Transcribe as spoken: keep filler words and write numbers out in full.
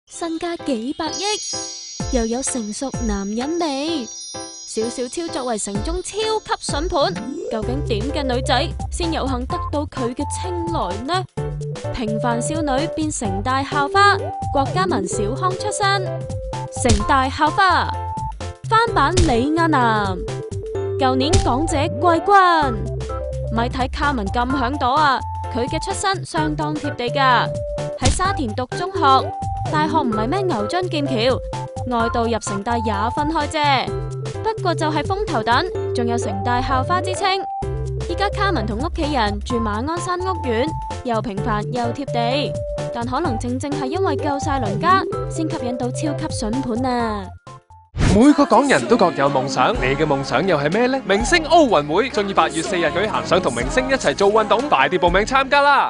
身家幾百億，又有成熟男人味。小小超作為城中超級筍盤，究竟點嘅女仔先有幸得到佢嘅青睞呢？平凡少女變成大校花，郭嘉文小康出身，成大校花翻版李亞男，舊年港姐季軍。咪睇卡文咁響朵啊！佢嘅出身相當貼地噶，喺沙田讀中學，大學唔係咩牛津劍橋，外道入城大也分開啫。不過就係風頭躉，仲有城大校花之稱。依家卡文同屋企人住馬鞍山屋苑，又平凡又貼地，但可能正正係因為夠晒鄰家，先吸引到超級筍盤啊！ 每個港人都各有夢想，你嘅夢想又係咩呢？明星奧運會將於八月四日舉行，想同明星一齊做運動，快啲報名參加啦！